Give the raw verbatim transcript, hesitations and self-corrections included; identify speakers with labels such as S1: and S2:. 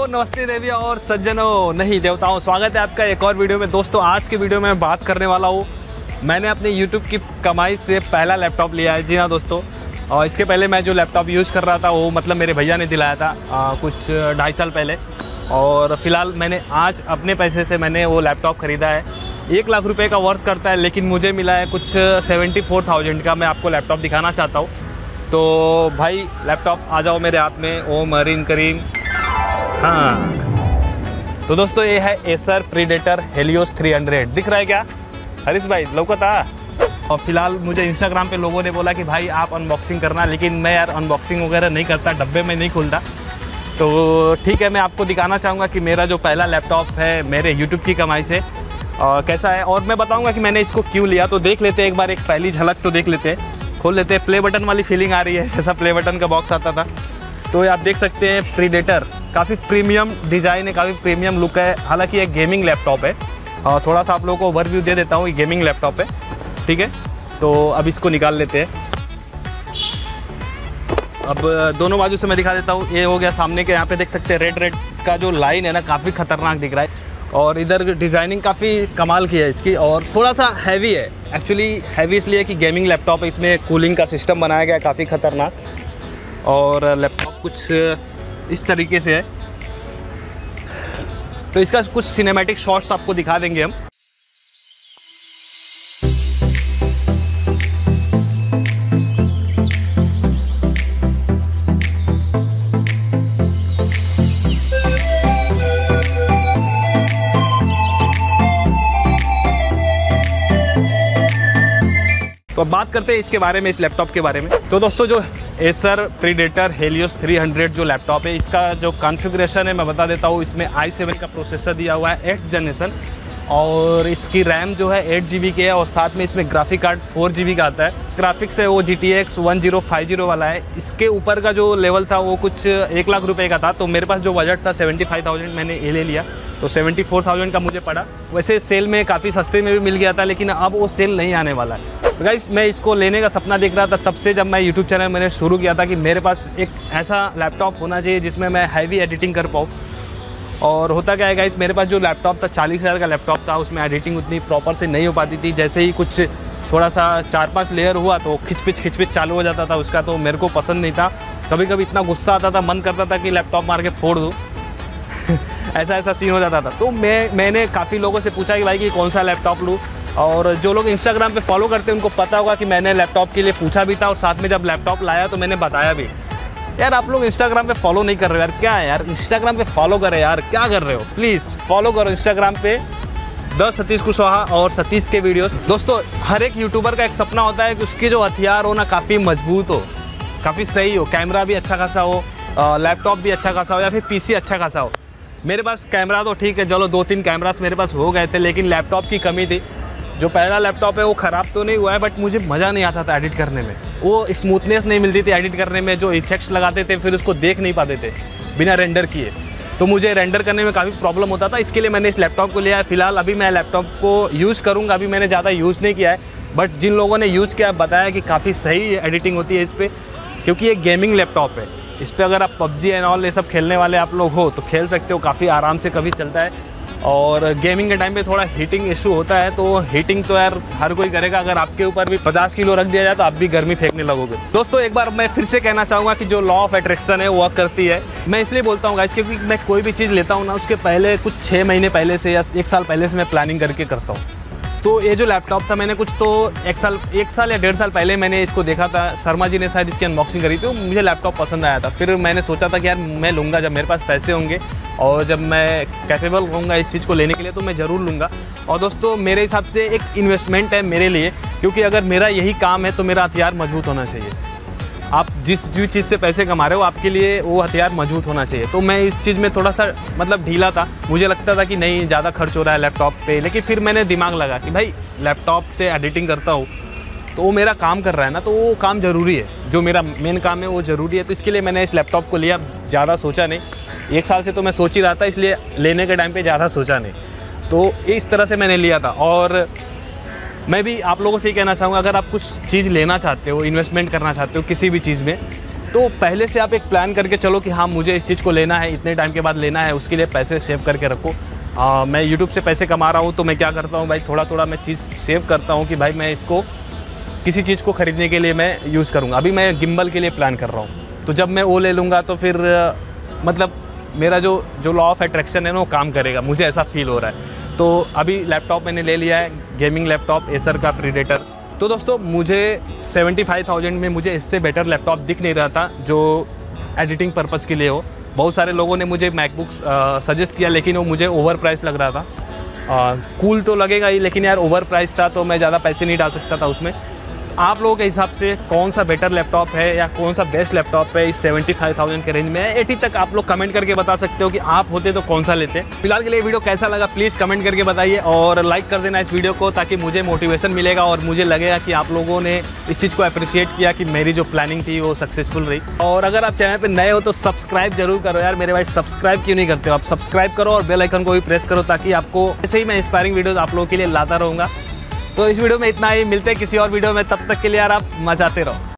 S1: नमस्ते देविया और सज्जनों, नहीं देवताओं, स्वागत है आपका एक और वीडियो में। दोस्तों आज के वीडियो में मैं बात करने वाला हूँ, मैंने अपने YouTube की कमाई से पहला लैपटॉप लिया है। जी हाँ दोस्तों, और इसके पहले मैं जो लैपटॉप यूज़ कर रहा था वो मतलब मेरे भैया ने दिलाया था आ, कुछ ढाई साल पहले। और फ़िलहाल मैंने आज अपने पैसे से मैंने वो लैपटॉप ख़रीदा है। एक लाख रुपए का वर्थ करता है, लेकिन मुझे मिला है कुछ सेवेंटी फोर थाउजेंड का। मैं आपको लैपटॉप दिखाना चाहता हूँ। तो भाई लैपटॉप आ जाओ मेरे हाथ में। ओ मरीन करीम। हाँ तो दोस्तों ये है Acer Predator Helios three hundred. दिख रहा है क्या हरीश भाई, लौकता? और फिलहाल मुझे इंस्टाग्राम पे लोगों ने बोला कि भाई आप अनबॉक्सिंग करना, लेकिन मैं यार अनबॉक्सिंग वगैरह नहीं करता, डब्बे में नहीं खुलता। तो ठीक है, मैं आपको दिखाना चाहूँगा कि मेरा जो पहला लैपटॉप है मेरे यूट्यूब की कमाई से और कैसा है, और मैं बताऊँगा कि मैंने इसको क्यों लिया। तो देख लेते हैं एक बार, एक पहली झलक तो देख लेते हैं। खोल लेते हैं। प्ले बटन वाली फीलिंग आ रही है, जैसा प्ले बटन का बॉक्स आता था। तो आप देख सकते हैं प्रीडेटर, काफ़ी प्रीमियम डिज़ाइन है, काफ़ी प्रीमियम लुक है। हालांकि ये गेमिंग लैपटॉप है और थोड़ा सा आप लोगों को ओवरव्यू दे देता हूँ। ये गेमिंग लैपटॉप है, ठीक है। तो अब इसको निकाल लेते हैं। अब दोनों बाजू से मैं दिखा देता हूँ। ये हो गया सामने के, यहाँ पे देख सकते हैं रेड रेड का जो लाइन है ना, काफ़ी खतरनाक दिख रहा है। और इधर डिज़ाइनिंग काफ़ी कमाल की है इसकी, और थोड़ा सा हैवी है। एक्चुअली हैवी इसलिए कि गेमिंग लैपटॉप है, इसमें कूलिंग का सिस्टम बनाया गया है काफ़ी खतरनाक। और लैपटॉप कुछ इस तरीके से है। तो इसका कुछ सिनेमैटिक शॉट्स आपको दिखा देंगे हम। तो अब बात करते हैं इसके बारे में, इस लैपटॉप के बारे में। तो दोस्तों जो Acer Predator Helios three hundred जो लैपटॉप है, इसका जो कॉन्फ़िगरेशन है मैं बता देता हूँ। इसमें आई सेवन का प्रोसेसर दिया हुआ है, एट्थ जनरेशन, और इसकी रैम जो है एट जी बी की है, और साथ में इसमें graphic card four G B का आता है। ग्राफिक्स है वो G T X one zero five zero वाला है। इसके ऊपर का जो लेवल था वो कुछ एक लाख रुपए का था। तो मेरे पास जो बजट था सेवेंटी फाइव थाउजेंड, मैंने ये ले लिया। तो सेवेंटी फोर थाउजेंड का मुझे पड़ा। वैसे सेल में काफ़ी सस्ते में भी मिल गया था, लेकिन अब वो सेल नहीं आने वाला है। गाइस मैं इसको लेने का सपना देख रहा था तब से, जब मैं यूट्यूब चैनल मैंने शुरू किया था कि मेरे पास एक ऐसा लैपटॉप होना चाहिए जिसमें मैं हैवी एडिटिंग कर पाऊँ। और होता क्या है गाइस, मेरे पास जो लैपटॉप था चालीस हज़ार का लैपटॉप था, उसमें एडिटिंग उतनी प्रॉपर से नहीं हो पाती थी। जैसे ही कुछ थोड़ा सा चार पांच लेयर हुआ तो खिचपिच खिचपिच चालू हो जाता था उसका। तो मेरे को पसंद नहीं था। कभी कभी इतना गुस्सा आता था, मन करता था कि लैपटॉप मार के फोड़ दूँ। ऐसा ऐसा सीन हो जाता था। तो मैं मैंने काफ़ी लोगों से पूछा कि भाई कि कौन सा लैपटॉप लूँ। और जो लोग इंस्टाग्राम पे फॉलो करते हैं उनको पता होगा कि मैंने लैपटॉप के लिए पूछा भी था, और साथ में जब लैपटॉप लाया तो मैंने बताया भी। यार आप लोग इंस्टाग्राम पे फॉलो नहीं कर रहे हो यार, क्या है यार? इंस्टाग्राम पे फॉलो करें यार, क्या कर रहे हो? प्लीज़ फॉलो करो इंस्टाग्राम पे द सतीश कुशवाहा और सतीश के वीडियोस। दोस्तों हर एक यूट्यूबर का एक सपना होता है कि उसके जो हथियार हो ना काफ़ी मजबूत हो, काफ़ी सही हो, कैमरा भी अच्छा खासा हो, लैपटॉप भी अच्छा खासा हो, या फिर पी सी अच्छा खासा हो। मेरे पास कैमरा तो ठीक है, चलो दो तीन कैमरास मेरे पास हो गए थे, लेकिन लैपटॉप की कमी थी। जो पहला लैपटॉप है वो ख़राब तो नहीं हुआ है, बट मुझे मज़ा नहीं आता था एडिट करने में। वो स्मूथनेस नहीं मिलती थी एडिट करने में। जो इफेक्ट्स लगाते थे फिर उसको देख नहीं पाते थे बिना रेंडर किए, तो मुझे रेंडर करने में काफ़ी प्रॉब्लम होता था। इसके लिए मैंने इस लैपटॉप को लिया है। फिलहाल अभी मैं लैपटॉप को यूज़ करूँगा, अभी मैंने ज़्यादा यूज़ नहीं किया है, बट जिन लोगों ने यूज़ किया बताया कि काफ़ी सही एडिटिंग होती है इस पर, क्योंकि ये गेमिंग लैपटॉप है। इस पर अगर आप पबजी एंड ऑल ये सब खेलने वाले आप लोग हो तो खेल सकते हो, काफ़ी आराम से कभी चलता है। और गेमिंग के टाइम पे थोड़ा हीटिंग इशू होता है, तो हीटिंग तो यार हर कोई करेगा। अगर आपके ऊपर भी पचास किलो रख दिया जाए तो आप भी गर्मी फेंकने लगोगे। दोस्तों एक बार मैं फिर से कहना चाहूँगा कि जो लॉ ऑफ अट्रैक्शन है वो वर्क करती है। मैं इसलिए बोलता हूँ गाइस, क्योंकि मैं कोई भी चीज़ लेता हूँ ना, उसके पहले कुछ छः महीने पहले से या एक साल पहले से मैं प्लानिंग करके करता हूँ। तो ये जो लैपटॉप था मैंने कुछ तो एक साल एक साल या डेढ़ साल पहले मैंने इसको देखा था। शर्मा जी ने शायद इसकी अनबॉक्सिंग करी थी, तो मुझे लैपटॉप पसंद आया था। फिर मैंने सोचा था कि यार मैं लूँगा, जब मेरे पास पैसे होंगे और जब मैं कैपेबल रहूँगा इस चीज़ को लेने के लिए तो मैं ज़रूर लूँगा। और दोस्तों मेरे हिसाब से एक इन्वेस्टमेंट है मेरे लिए, क्योंकि अगर मेरा यही काम है तो मेरा हथियार मजबूत होना चाहिए। आप जिस भी चीज़ से पैसे कमा रहे हो आपके लिए वो हथियार मजबूत होना चाहिए। तो मैं इस चीज़ में थोड़ा सा मतलब ढीला था। मुझे लगता था कि नहीं ज़्यादा खर्च हो रहा है लैपटॉप पे, लेकिन फिर मैंने दिमाग लगा कि भाई लैपटॉप से एडिटिंग करता हूँ तो वो मेरा काम कर रहा है ना, तो वो काम ज़रूरी है। जो मेरा मेन काम है वो ज़रूरी है। तो इसके लिए मैंने इस लैपटॉप को लिया, ज़्यादा सोचा नहीं। एक साल से तो मैं सोच ही रहा था, इसलिए लेने के टाइम पे ज़्यादा सोचा नहीं। तो इस तरह से मैंने लिया था। और मैं भी आप लोगों से ही कहना चाहूँगा, अगर आप कुछ चीज़ लेना चाहते हो, इन्वेस्टमेंट करना चाहते हो किसी भी चीज़ में, तो पहले से आप एक प्लान करके चलो कि हाँ मुझे इस चीज़ को लेना है, इतने टाइम के बाद लेना है, उसके लिए पैसे सेव करके रखो। आ, मैं यूट्यूब से पैसे कमा रहा हूँ तो मैं क्या करता हूँ भाई, थोड़ा थोड़ा मैं चीज़ सेव करता हूँ कि भाई मैं इसको किसी चीज़ को ख़रीदने के लिए मैं यूज़ करूँगा। अभी मैं गिम्बल के लिए प्लान कर रहा हूँ, तो जब मैं वो ले लूँगा तो फिर मतलब मेरा जो जो लॉ ऑफ अट्रैक्शन है ना वो काम करेगा, मुझे ऐसा फील हो रहा है। तो अभी लैपटॉप मैंने ले लिया है, गेमिंग लैपटॉप एसर का प्रीडेटर। तो दोस्तों मुझे सेवेंटी फाइव थाउजेंड में मुझे इससे बेटर लैपटॉप दिख नहीं रहा था जो एडिटिंग पर्पज़ के लिए हो। बहुत सारे लोगों ने मुझे मैकबुक्स सजेस्ट किया, लेकिन वो मुझे ओवर प्राइस लग रहा था। कूल तो लगेगा ही, लेकिन यार ओवर प्राइस था तो मैं ज़्यादा पैसे नहीं डाल सकता था उसमें। आप लोगों के हिसाब से कौन सा बेटर लैपटॉप है या कौन सा बेस्ट लैपटॉप है इस सेवेंटी फाइव थाउजेंड के रेंज में? अस्सी तक आप लोग कमेंट करके बता सकते हो कि आप होते तो कौन सा लेते। फिलहाल के लिए वीडियो कैसा लगा प्लीज़ कमेंट करके बताइए और लाइक कर देना इस वीडियो को, ताकि मुझे मोटिवेशन मिलेगा और मुझे लगेगा कि आप लोगों ने इस चीज़ को अप्रिशिएट किया कि मेरी जो प्लानिंग थी वो सक्सेसफुल रही। और अगर आप चैनल पर नए हो तो सब्सक्राइब जरूर करो यार मेरे भाई, सब्सक्राइब क्यों नहीं करते हो? आप सब्सक्राइब करो और बेल आइकन को भी प्रेस करो, ताकि आपको ऐसे ही मैं इंस्पायरिंग वीडियोज़ आप लोगों के लिए लाता रहूँगा। तो इस वीडियो में इतना ही, मिलते हैं किसी और वीडियो में, तब तक के लिए यार आप मचाते रहो।